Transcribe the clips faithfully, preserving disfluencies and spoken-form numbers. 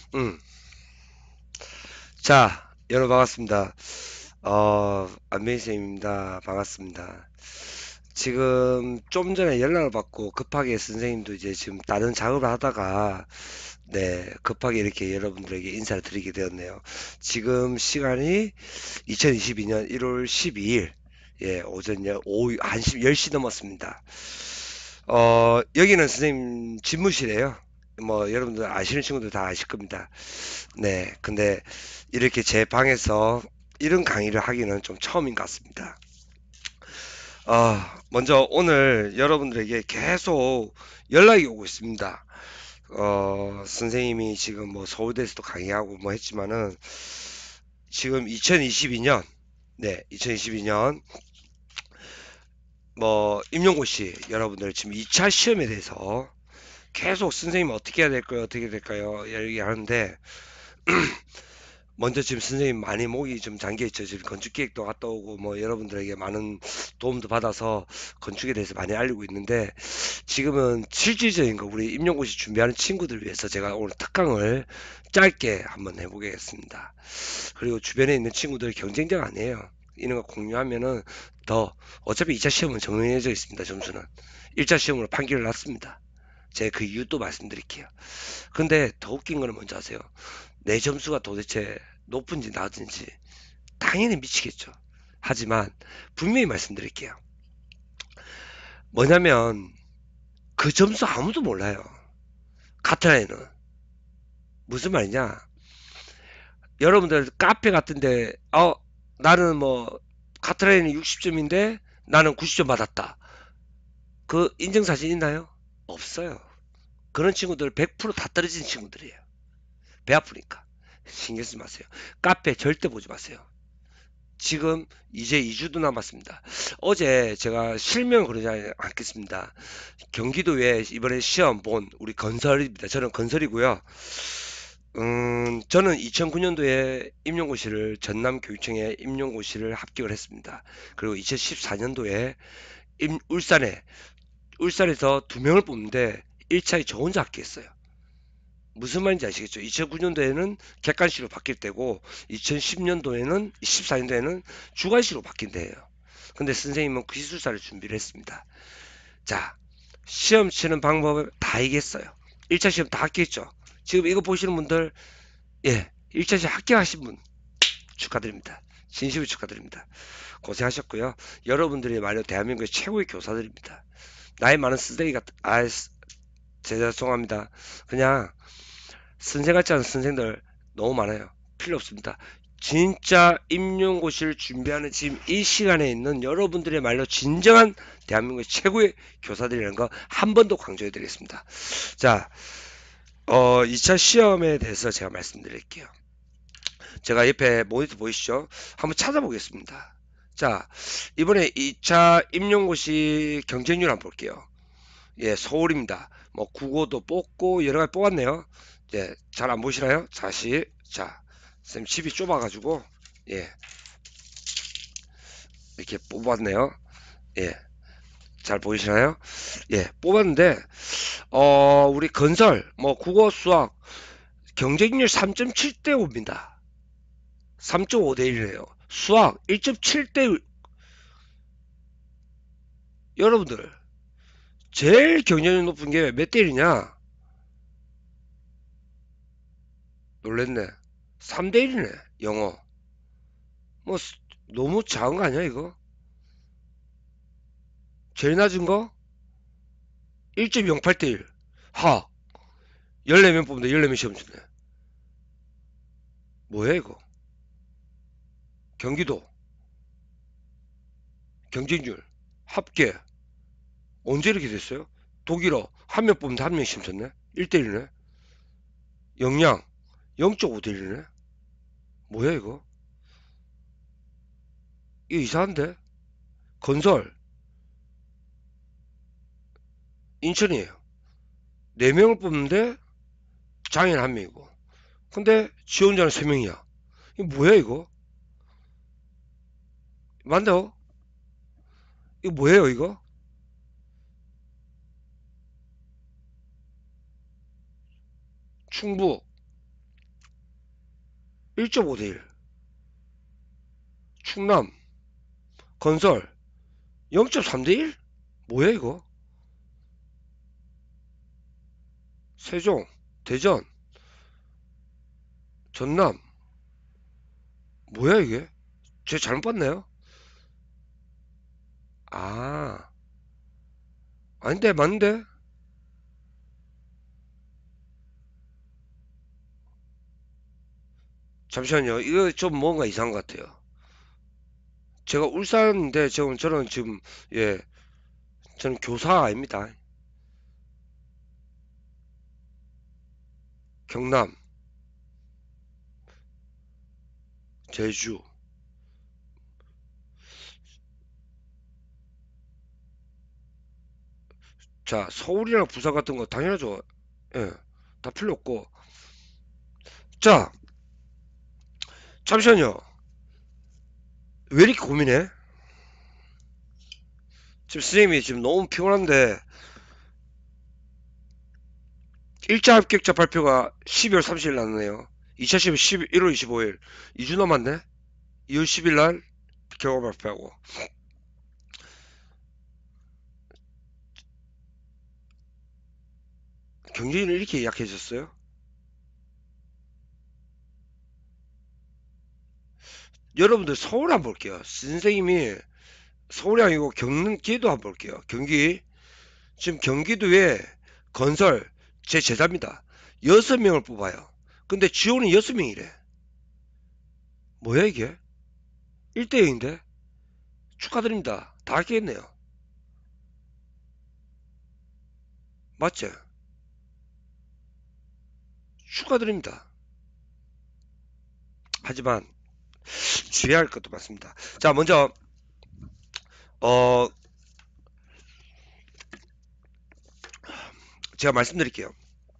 음. 자, 여러분 반갑습니다. 어, 안메이쌤입니다. 반갑습니다. 지금 좀 전에 연락을 받고 급하게 선생님도 이제 지금 다른 작업을 하다가 네, 급하게 이렇게 여러분들에게 인사를 드리게 되었네요. 지금 시간이 이천이십이 년 일월 십이일 예, 오전 열, 오후 한 시, 열 시 넘었습니다. 어, 여기는 선생님 집무실이에요. 뭐 여러분들 아시는 친구들 다 아실 겁니다. 네, 근데 이렇게 제 방에서 이런 강의를 하기는 좀 처음인 것 같습니다. 아, 먼저 오늘 여러분들에게 계속 연락이 오고 있습니다. 어, 선생님이 지금 뭐 서울대에서도 강의하고 뭐 했지만은 지금 이천이십이 년, 네, 이천이십이 년 뭐 임용고시 여러분들 지금 이 차 시험에 대해서 계속 선생님 어떻게 해야 될까요? 어떻게 될까요? 얘기하는데 먼저 지금 선생님 많이 목이 좀 잠겨 있죠. 지금 건축 계획도 갔다 오고 뭐 여러분들에게 많은 도움도 받아서 건축에 대해서 많이 알리고 있는데 지금은 실질적인 거 우리 임용고시 준비하는 친구들 위해서 제가 오늘 특강을 짧게 한번 해보겠습니다. 그리고 주변에 있는 친구들 경쟁자가 아니에요. 이런 거 공유하면은 더 어차피 이 차 시험은 정해져 있습니다. 점수는 일 차 시험으로 판결을 났습니다. 제가 그 이유 또 말씀드릴게요. 근데 더 웃긴 거는 뭔지 아세요? 내 점수가 도대체 높은지 낮은지 당연히 미치겠죠. 하지만 분명히 말씀드릴게요. 뭐냐면 그 점수 아무도 몰라요. 카트라인은 무슨 말이냐? 여러분들 카페 같은데 어 나는 뭐 카트라인이 육십 점인데 나는 구십 점 받았다. 그 인증사진 있나요? 없어요. 그런 친구들 백 퍼센트 다 떨어진 친구들이에요. 배 아프니까. 신경 쓰지 마세요. 카페 절대 보지 마세요. 지금 이제 이 주도 남았습니다. 어제 제가 실명 그러지 않겠습니다. 경기도에 이번에 시험 본 우리 건설입니다. 저는 건설이고요. 음, 저는 이천구 년도에 임용고시를 전남교육청에 임용고시를 합격을 했습니다. 그리고 이천십사 년도에 임, 울산에 울산에서 두 명을 뽑는데 일 차에 저 혼자 합격했어요. 무슨 말인지 아시겠죠? 이천구 년도에는 객관식으로 바뀔 때고 이천십 년도에는 십사 년도에는 주관식으로 바뀐 대예요. 근데 선생님은 기술사를 준비를 했습니다. 자, 시험 치는 방법을 다 얘기했어요. 일 차 시험 다 합격했죠? 지금 이거 보시는 분들 예, 일 차 시험 합격하신 분 축하드립니다. 진심으로 축하드립니다. 고생하셨고요. 여러분들이 말로 대한민국의 최고의 교사들입니다. 나이 많은 쓰레기 같은 아, 죄송합니다. 그냥 선생 같지 않은 선생들 너무 많아요. 필요 없습니다. 진짜 임용고시를 준비하는 지금 이 시간에 있는 여러분들의 말로 진정한 대한민국의 최고의 교사들이라는 거 한 번 더 강조해 드리겠습니다. 자, 어, 이 차 시험에 대해서 제가 말씀드릴게요. 제가 옆에 모니터 보이시죠? 한번 찾아보겠습니다. 자, 이번에 이 차 임용고시 경쟁률 한번 볼게요. 예, 서울입니다. 뭐 국어도 뽑고 여러 가지 뽑았네요. 예, 잘 안 보시나요? 다시 자, 쌤 칩이 좁아가지고 예, 이렇게 뽑았네요. 예, 잘 보이시나요? 예, 뽑았는데 어, 우리 건설 뭐 국어 수학 경쟁률 삼 점 칠 대 오입니다. 삼 점 오 대 일이에요. 수학 일 점 칠 대 여러분들 제일 경쟁률 높은 게 몇 대 일이냐? 놀랬네. 삼 대 일이네. 영어. 뭐 너무 작은 거 아니야 이거? 제일 낮은 거 일 점 영팔 대 일. 하. 열네 명 뽑는데 열네 명 시험 치네. 뭐야 이거? 경기도 경쟁률 합계 언제 이렇게 됐어요? 독일어 한 명 뽑는데 한 명 시험 쳤네. 일 대 일이네. 영양 영 점 오 대 일이네. 뭐야 이거? 이거 이상한데? 건설 인천이에요. 네 명을 뽑는데 장애인 한 명이고. 근데 지원자는 세 명이야. 이거 뭐야 이거? 맞나요? 이거 뭐예요 이거? 충북 일 점 오 대 일. 충남 건설 영 점 삼 대 일? 뭐야 이거? 세종 대전 전남 뭐야 이게? 제가 잘못 봤나요? 아 아닌데 맞는데? 잠시만요. 이거 좀 뭔가 이상한 것 같아요. 제가 울산인데 지금 저는 지금 예 저는 교사 아닙니다. 경남 제주 자 서울이랑 부산 같은 거 당연하죠. 예, 다 필요 없고 자 잠시만요. 왜 이렇게 고민해? 지금 선생님이 지금 너무 피곤한데 일 차 합격자 발표가 십이월 삼십일 났네요. 이 차 시험 일월 이십오일 이 주 남았네. 이월 십일 날 결과 발표하고 경쟁이 이렇게 약해졌어요? 여러분들 서울 한번 볼게요. 선생님이 서울이 아니고 경기도 한번 볼게요. 경기 지금 경기도에 건설 제 제자입니다. 여섯 명을 뽑아요. 근데 지원이 여섯 명이래. 뭐야 이게? 일 대 영인데? 축하드립니다. 다 합격했네요. 맞죠? 축하드립니다. 하지만 주의할 것도 많습니다. 자 먼저 어 제가 말씀드릴게요.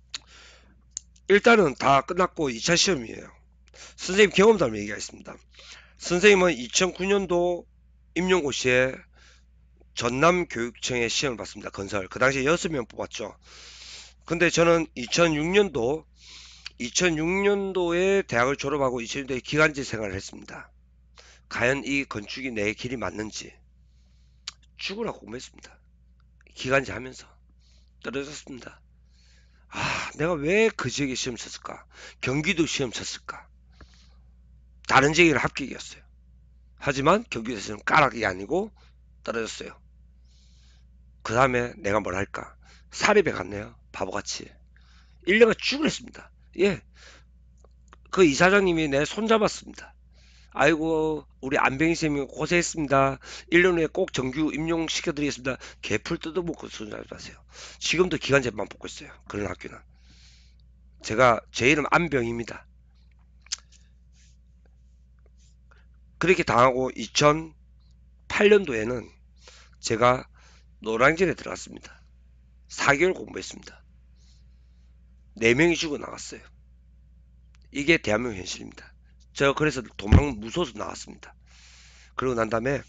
일단은 다 끝났고 이 차 시험이에요. 선생님 경험담 을 얘기하겠습니다. 선생님은 이천구 년도 임용고시에 전남교육청에 시험을 봤습니다. 건설. 그 당시에 여섯 명 뽑았죠. 근데 저는 이천육 년도 이천육 년도에 대학을 졸업하고 이천 년도에 기간제 생활을 했습니다. 과연 이 건축이 내 길이 맞는지 죽으라 공부했습니다. 기간제 하면서 떨어졌습니다. 아 내가 왜 그 지역에 시험 쳤을까? 경기도 시험 쳤을까? 다른 지역에는 합격이었어요. 하지만 경기도에서는 까락이 아니고 떨어졌어요. 그 다음에 내가 뭘 할까? 사립에 갔네요. 바보같이. 일 년간 쭉 했습니다. 예. 그 이사장님이 내 손잡았습니다. 아이고 우리 안병희 쌤이 고생했습니다. 일 년 후에 꼭 정규 임용시켜드리겠습니다. 개풀 뜯어먹고 손잡았어요. 지금도 기간제만 뽑고 있어요. 그런 학교는. 제가 제 이름 안병희입니다. 그렇게 당하고 이천팔 년도에는 제가 노량진에 들어갔습니다. 사 개월 공부했습니다. 네 명이 죽어 나갔어요. 이게 대한민국 현실입니다. 제가 그래서 도망 무서워서 나왔습니다. 그러고 난 다음에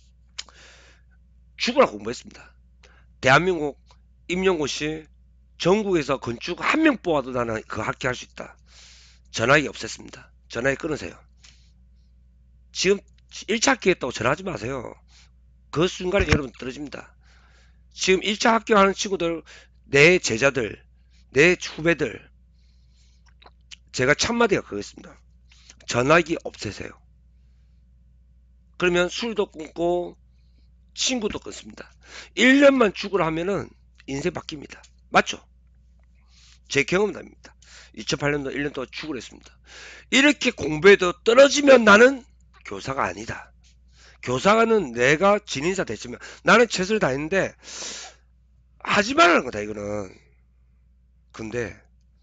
죽으라 공부했습니다. 대한민국 임용고시 전국에서 건축 한 명 뽑아도 나는 그 합격할 수 있다. 전화기 없앴습니다. 전화기 끊으세요. 지금 일 차 합격했다고 전화하지 마세요. 그 순간에 여러분 떨어집니다. 지금 일 차 합격하는 친구들, 내 제자들, 내 후배들, 제가 첫마디가 그거였습니다. 전화기 없애세요. 그러면 술도 끊고 친구도 끊습니다. 일 년만 죽으라 하면은 인생 바뀝니다. 맞죠? 제 경험담입니다. 이천팔 년도 일 년 동안 죽으라 했습니다. 이렇게 공부해도 떨어지면 나는 교사가 아니다. 교사는 내가 진인사 됐으면 나는 최선을 다했는데 하지 말라는 거다 이거는. 근데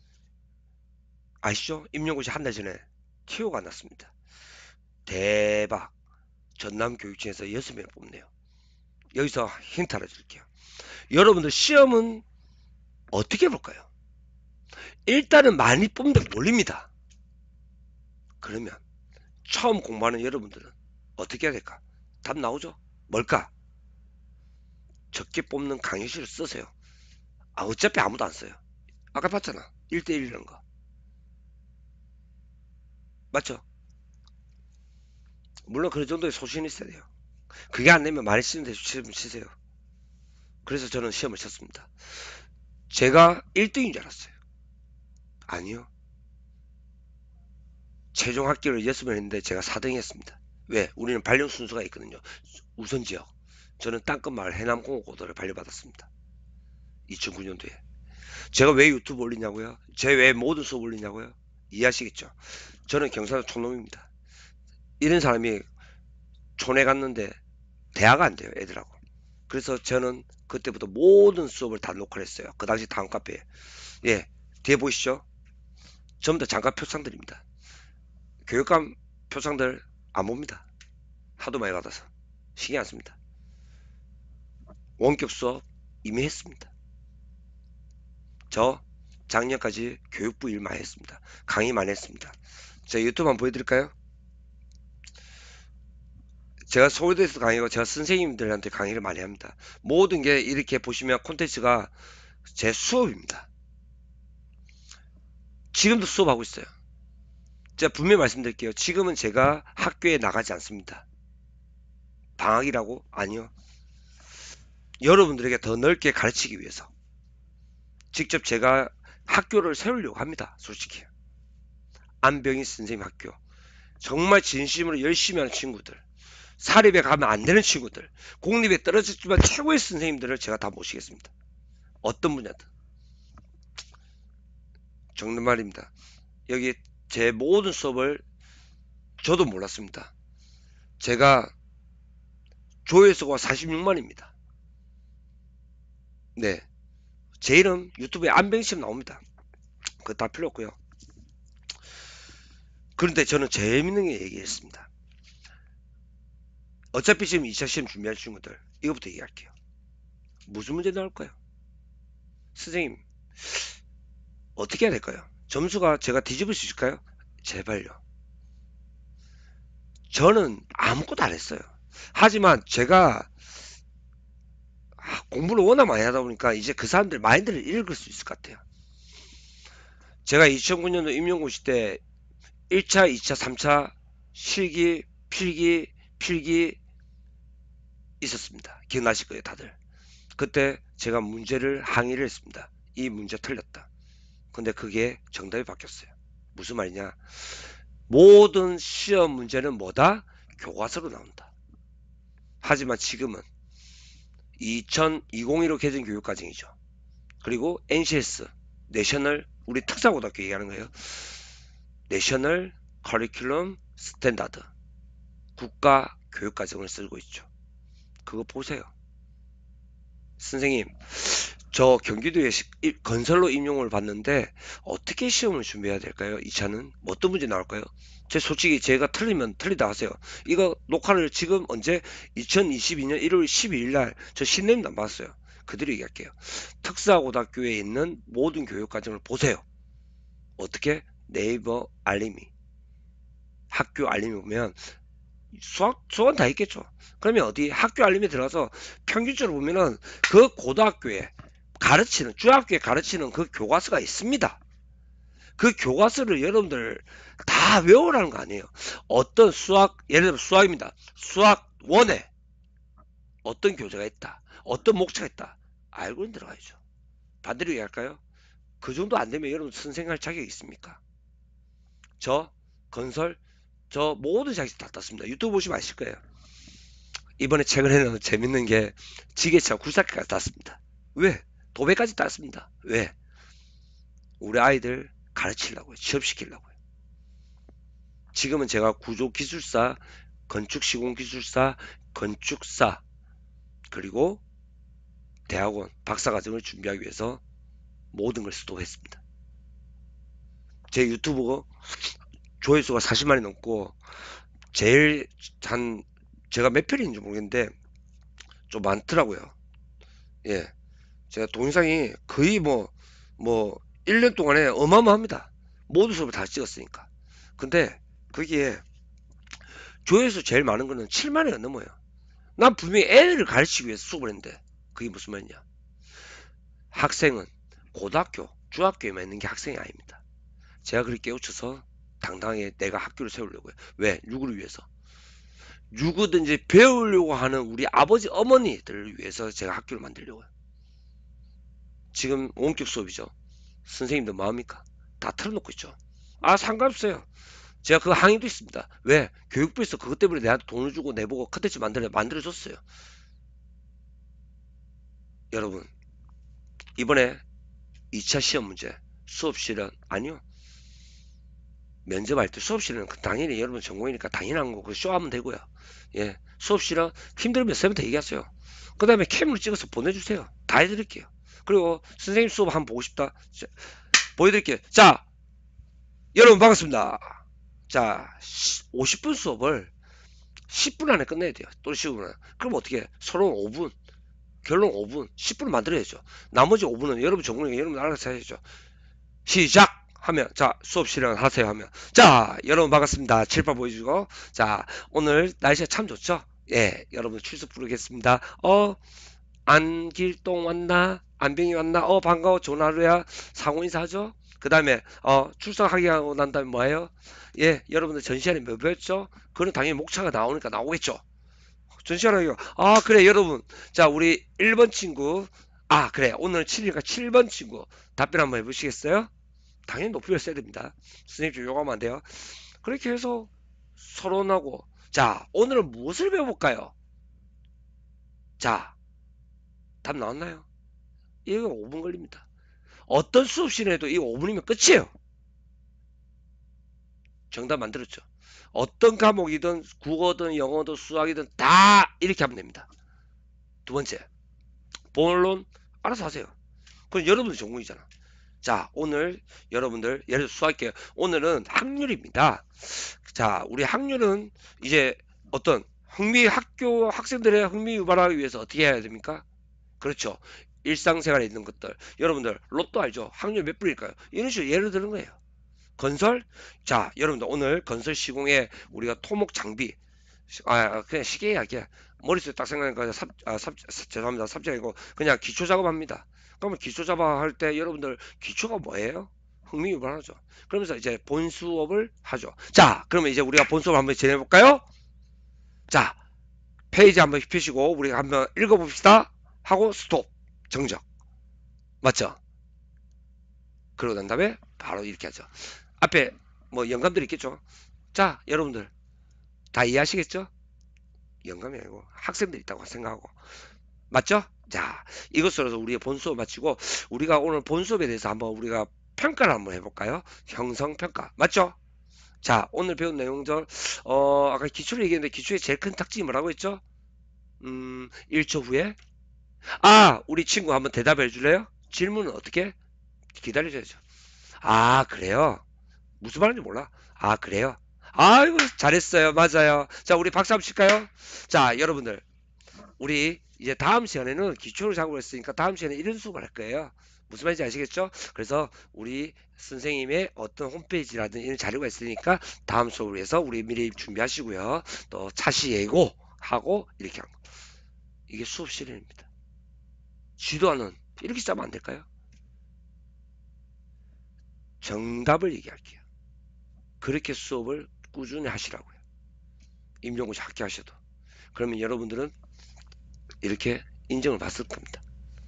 아시죠? 임용고시 한 달 전에 티오가 났습니다. 대박. 전남교육청에서 여섯 명 뽑네요. 여기서 힌트 하나 드릴게요. 여러분들 시험은 어떻게 볼까요? 일단은 많이 뽑는데 몰립니다. 그러면 처음 공부하는 여러분들은 어떻게 해야 될까? 답 나오죠? 뭘까? 적게 뽑는 강의실을 쓰세요. 아 어차피 아무도 안 써요. 아까 봤잖아. 일 대 일이라는 거. 맞죠? 물론 그런 정도의 소신이 있어야 돼요. 그게 안 되면 많이 치는데 시험 치세요. 그래서 저는 시험을 쳤습니다. 제가 일 등인 줄 알았어요. 아니요. 최종 합격을 여섯 명 했는데 제가 사 등 했습니다. 왜? 우리는 발령 순서가 있거든요. 우선지역. 저는 땅끝마을 해남공업고도를 발려받았습니다. 이천구 년도에. 제가 왜 유튜브 올리냐고요? 제 왜 모든 수업 올리냐고요? 이해하시겠죠? 저는 경상도 촌놈입니다. 이런 사람이 촌에 갔는데 대화가 안 돼요, 애들하고. 그래서 저는 그때부터 모든 수업을 다 녹화를 했어요. 그 당시 다음 카페에. 예, 뒤에 보이시죠? 전부 다 장갑 표창들입니다. 교육감 표창들 안 봅니다. 하도 많이 받아서. 신경 안 씁니다. 원격 수업 이미 했습니다. 저 작년까지 교육부 일 많이 했습니다. 강의 많이 했습니다. 제가 유튜브 한번 보여드릴까요? 제가 서울대에서 강의하고 제가 선생님들한테 강의를 많이 합니다. 모든 게 이렇게 보시면 콘텐츠가 제 수업입니다. 지금도 수업하고 있어요. 제가 분명히 말씀드릴게요. 지금은 제가 학교에 나가지 않습니다. 방학이라고? 아니요. 여러분들에게 더 넓게 가르치기 위해서 직접 제가 학교를 세우려고 합니다. 솔직히. 안병희 선생님 학교. 정말 진심으로 열심히 하는 친구들, 사립에 가면 안 되는 친구들, 공립에 떨어졌지만 최고의 선생님들을 제가 다 모시겠습니다. 어떤 분야든. 정말 말입니다. 여기 제 모든 수업을 저도 몰랐습니다. 제가 조회수가 사십육만입니다. 네. 제 이름 유튜브에 안병심 나옵니다. 그거 다 필요 없고요. 그런데 저는 재밌는 게 얘기했습니다. 어차피 지금 이 차 시험 준비할 친구들, 이것부터 얘기할게요. 무슨 문제 나올까요? 선생님, 어떻게 해야 될까요? 점수가 제가 뒤집을 수 있을까요? 제발요. 저는 아무것도 안 했어요. 하지만 제가 공부를 워낙 많이 하다 보니까 이제 그 사람들 마인드를 읽을 수 있을 것 같아요. 제가 이천구 년도 임용고시 때 일 차, 이 차, 삼 차 실기, 필기, 필기 있었습니다. 기억나실 거예요, 다들. 그때 제가 문제를 항의를 했습니다. 이 문제 틀렸다. 근데 그게 정답이 바뀌었어요. 무슨 말이냐? 모든 시험 문제는 뭐다? 교과서로 나온다. 하지만 지금은 이천이십일로 개정 교육과정이죠. 그리고 엔시에스, 내셔널, 우리 특사고등학교 얘기하는 거예요. 내셔널 커리큘럼 스탠다드, 국가 교육과정을 쓰고 있죠. 그거 보세요. 선생님, 저 경기도에 건설로 임용을 받는데 어떻게 시험을 준비해야 될까요? 이 차는 어떤 문제 나올까요? 제 솔직히 제가 틀리면 틀리다 하세요. 이거 녹화를 지금 언제 이천이십이 년 일월 십이일 날 저 신내림도 안 받았어요. 그대로 얘기할게요. 특사고등학교에 있는 모든 교육과정을 보세요. 어떻게? 네이버 알림이, 학교 알림이 보면 수학, 수학은 다 있겠죠. 그러면 어디 학교 알림에 들어가서 평균적으로 보면은 그 고등학교에 가르치는, 중학교에 가르치는 그 교과서가 있습니다. 그 교과서를 여러분들 다 외우라는 거 아니에요. 어떤 수학, 예를 들어 수학입니다. 수학 원에 어떤 교재가 있다. 어떤 목차가 있다. 알고는 들어가야죠. 반대로 얘기할까요? 그 정도 안 되면 여러분 선생할 자격이 있습니까? 저 건설, 저 모든 자격증 다 땄습니다. 유튜브 보시면 아실 거예요. 이번에 최근에는 재밌는 게 지게차 굴삭기까지 땄습니다. 왜? 도배까지 땄습니다. 왜? 우리 아이들 가르치려고요. 취업시키려고요. 지금은 제가 구조기술사, 건축시공기술사, 건축사, 그리고 대학원 박사과정을 준비하기 위해서 모든 걸 수도했습니다. 제 유튜브 조회수가 사십만이 넘고 제일 한 제가 몇 편인지 모르겠는데 좀 많더라고요. 예, 제가 동영상이 거의 뭐 뭐 일 년 동안에 어마어마합니다. 모든 수업을 다 찍었으니까. 근데 거기에 조회수 제일 많은 거는 칠만이 넘어요. 난 분명히 애를 가르치기 위해서 수업을 했는데 그게 무슨 말이냐? 학생은 고등학교, 중학교에만 있는 게 학생이 아닙니다. 제가 그렇게 깨우쳐서 당당하게 내가 학교를 세우려고요. 왜? 누구를 위해서? 누구든지 배우려고 하는 우리 아버지 어머니들을 위해서 제가 학교를 만들려고요. 지금 원격 수업이죠. 선생님들 뭐합니까? 다 틀어놓고 있죠. 아, 상관없어요. 제가 그 항의도 있습니다. 왜? 교육부에서 그것 때문에 내한테 돈을 주고 내보고 컨텐츠 만들어, 만들어줬어요. 여러분, 이번에 이 차 시험 문제, 수업실은, 아니요. 면접할 때 수업실은 당연히 여러분 전공이니까 당연한 거고 쇼하면 되고요. 예, 수업실은 힘들면 쌤한테 얘기하세요. 그 다음에 캠을 찍어서 보내주세요. 다 해드릴게요. 그리고 선생님 수업 한번 보고 싶다. 자, 보여드릴게요. 자, 여러분 반갑습니다. 자, 오십 분 수업을 십 분 안에 끝내야 돼요. 또 십오 분 안에. 그럼 어떻게 해? 서로 오 분, 결론 오 분, 십 분을 만들어야죠. 나머지 오 분은 여러분 전공이니까 여러분 알아서 해야죠. 시작! 하면 자 수업 실행하세요 하면 자 여러분 반갑습니다. 칠판 보여주고 자 오늘 날씨가 참 좋죠. 예 여러분 출석 부르겠습니다. 어 안길동 왔나 안병이 왔나 어 반가워 좋은 하루야 상호 인사하죠. 그 다음에 어 출석하게 하고 난 다음에 뭐예요? 예 여러분들 전시안에 몇 배였죠? 그건 당연히 목차가 나오니까 나오겠죠. 전시하라요. 아 그래 여러분 자 우리 일 번 친구 아 그래 오늘 칠 일이니까 칠 번 친구 답변 한번 해보시겠어요? 당연히 높이를 써야 됩니다. 선생님 좀 요구하면 안 돼요. 그렇게 해서 서론하고 자 오늘은 무엇을 배워볼까요? 자 답 나왔나요? 이거 오 분 걸립니다. 어떤 수업 시간에도 이거 오 분이면 끝이에요. 정답 만들었죠. 어떤 과목이든 국어든 영어든 수학이든 다 이렇게 하면 됩니다. 두 번째 본론 알아서 하세요. 그건 여러분의 전공이잖아. 자 오늘 여러분들 예를 들어 수학할게요. 오늘은 확률입니다. 자 우리 확률은 이제 어떤 흥미 학교 학생들의 흥미 유발하기 위해서 어떻게 해야 됩니까? 그렇죠. 일상생활에 있는 것들 여러분들 로또 알죠? 확률 몇 분일까요? 이런 식으로 예를 드는 거예요. 건설 자 여러분들 오늘 건설 시공에 우리가 토목 장비 아 그냥 쉽게 이야기해 머릿속에 딱 생각하니까 삽, 아, 삽, 죄송합니다 삽질이고 그냥 기초 작업합니다. 그러면 기초 작업할 때 여러분들 기초가 뭐예요? 흥미 유발하죠. 그러면서 이제 본 수업을 하죠. 자 그러면 이제 우리가 본 수업 한번 진행해 볼까요? 자 페이지 한번 펴시고 우리가 한번 읽어봅시다 하고 스톱 정적 맞죠? 그러고 난 다음에 바로 이렇게 하죠. 앞에 뭐 영감들이 있겠죠. 자 여러분들 다 이해하시겠죠? 영감이 아니고 학생들이 있다고 생각하고 맞죠? 자 이것으로서 우리의 본 수업 마치고 우리가 오늘 본 수업에 대해서 한번 우리가 평가를 한번 해볼까요? 형성평가 맞죠? 자 오늘 배운 내용들 어 아까 기초를 얘기했는데 기초의 제일 큰 특징이 뭐라고 했죠? 음 일 초 후에 아 우리 친구 한번 대답해 줄래요? 질문은 어떻게? 기다려줘야죠. 아 그래요? 무슨 말인지 몰라? 아 그래요? 아이고 잘했어요. 맞아요. 자 우리 박수 한번 칠까요? 자 여러분들 우리 이제 다음 시간에는 기초를 작업을 했으니까 다음 시간에 이런 수업을 할 거예요. 무슨 말인지 아시겠죠? 그래서 우리 선생님의 어떤 홈페이지라든 이런 자료가 있으니까 다음 수업을 위해서 우리 미리 준비하시고요. 또 차시 예고하고 이렇게 한 거. 이게 수업 실현입니다. 지도하는 이렇게 짜면 안 될까요? 정답을 얘기할게요. 그렇게 수업을 꾸준히 하시라고요. 임종구 씨 학교하셔도. 그러면 여러분들은 이렇게 인정을 받을 겁니다.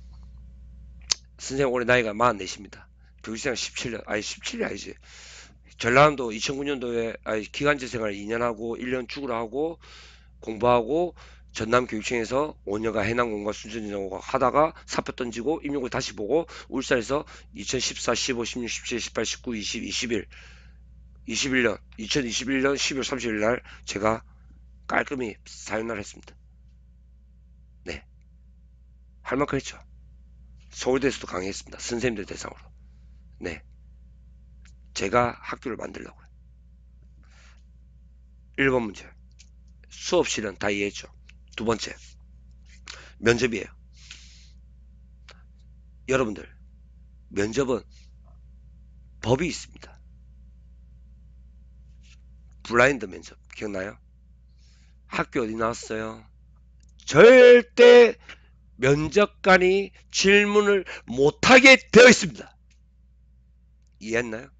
선생님 올해 나이가 마흔넷입니다. 교육생 십칠 년, 아니 십칠 년 아니지. 전라남도 이천구 년도에 아니 기간제 생활 이 년 하고 일 년 축으로 하고 공부하고 전남 교육청에서 오 년간 해남 공과 순천 전공 하다가 사표 던지고 임용고 다시 보고 울산에서 이천십사, 십오, 십육, 십칠, 십팔, 십구, 이십, 이십일, 이십일 년, 이천이십일 년 십이월 삼십일 날 제가 깔끔히 사연을 했습니다. 네. 할 만큼 했죠. 서울대에서도 강의했습니다. 선생님들 대상으로. 네. 제가 학교를 만들려고요. 일 번 문제. 수업 실은 다 이해했죠. 두 번째. 면접이에요. 여러분들, 면접은 법이 있습니다. 블라인드 면접. 기억나요? 학교 어디 나왔어요? 절대 면접관이 질문을 못하게 되어 있습니다. 이해했나요?